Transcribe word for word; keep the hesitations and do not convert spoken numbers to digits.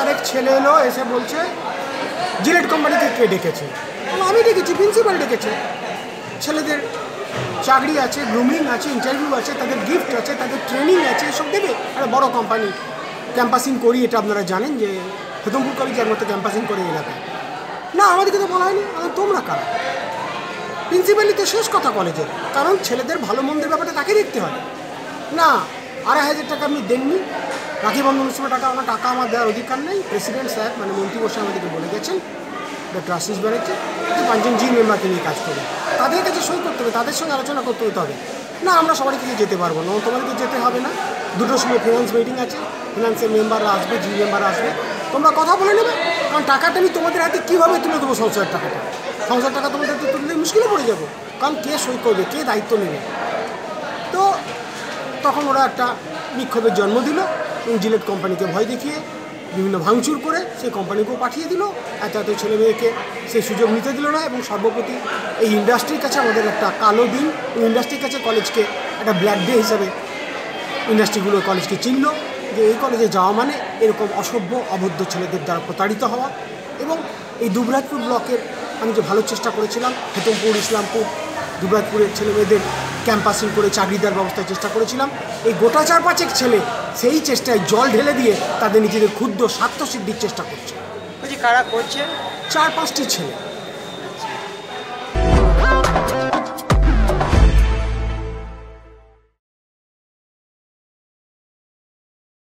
তারিখ ছেলে এলো এসে বলছে জিলেট কোম্পানিকে কে ডেকেছে, আমি ডেকেছি, প্রিন্সিপাল ডেকেছে। ছেলেদের চাকরি আছে, গ্রুমিং আছে, ইন্টারভিউ আছে, তাদের গিফট আছে, তাদের ট্রেনিং আছে, এসব দেবে। আর বড় কোম্পানি ক্যাম্পাসিং করি, এটা আপনারা জানেন যে হেতমপুর কলেজের মতো ক্যাম্পাসিং করে এলাকায়। না, আমাদেরকে তো বলা হয়নি। আমাদের তোমরা কারা? প্রিন্সিপালই তো শেষ কথা কলেজের, কারণ ছেলেদের ভালো মন্দের ব্যাপারটা তাকে দেখতে হয়। না, আড়াই হাজার টাকা আপনি দেননি, রাখি বন্ধন উৎসবের টাকা, আমার টাকা আমার দেওয়ার অধিকার নেই। প্রেসিডেন্ট স্যার মানে মন্ত্রী বসে আমাদেরকে বলে গেছেন, ডক্টর আশিস ব্যানার্জি, যে পাঁচজন জি মেম্বারকে নিয়ে কাজ করবে, তাদের কাছে সই করতে হবে, তাদের সঙ্গে আলোচনা করতে হতে হবে। না, আমরা সবারই কাছে যেতে পারবো না, তোমাদেরকে যেতে হবে না। দুটোর সময় ফিনান্স মিটিং আছে, ফিনান্সের মেম্বাররা আসবে, জি মেম্বাররা আসবে, তোমরা কথা বলে নেবে। কারণ টাকাটা আমি তোমাদের হাতে কীভাবে তুলে দেবো? সংসারের টাকাটা, সংসার টাকা তোমাদের হাতে তুললে মুশকিলে পড়ে যাবো, কারণ কে সই করবে, কে দায়িত্ব নেবে। তো তখন ওরা একটা বিক্ষোভের জন্ম দিল এবং জিলেট কোম্পানিকে ভয় দেখিয়ে বিভিন্ন ভাঙচুর করে সেই কোম্পানিকেও পাঠিয়ে দিল। এত এত ছেলে মেয়েকে সেই সুযোগ নিতে দিল না। এবং সর্বোপরি এই ইন্ডাস্ট্রির কাছে আমাদের একটা কালো দিন, ইন্ডাস্ট্রির কাছে কলেজকে একটা ব্ল্যাক ডে হিসাবে ইন্ডাস্ট্রিগুলো কলেজকে চিনল, যে এই কলেজে যাওয়া মানে এরকম অসভ্য অবদ্ধ ছেলেদের দ্বারা প্রতারিত হওয়া। এবং এই দুবরাজপুর ব্লকের আমি যে ভালো চেষ্টা করেছিলাম, হেতমপুর, ইসলামপুর, দুবরাজপুরের ছেলে মেয়েদের ক্যাম্পাসিং করে চাকরি দেওয়ার ব্যবস্থার চেষ্টা করেছিলাম। এই গোটা চার পাঁচেক ছেলে সেই চেষ্টায় জল ঢেলে দিয়ে তাদের নিজেদের ক্ষুদ্র স্বার্থ সিদ্ধির চেষ্টা করছে। কারা করছে? চার পাঁচটি ছেলে।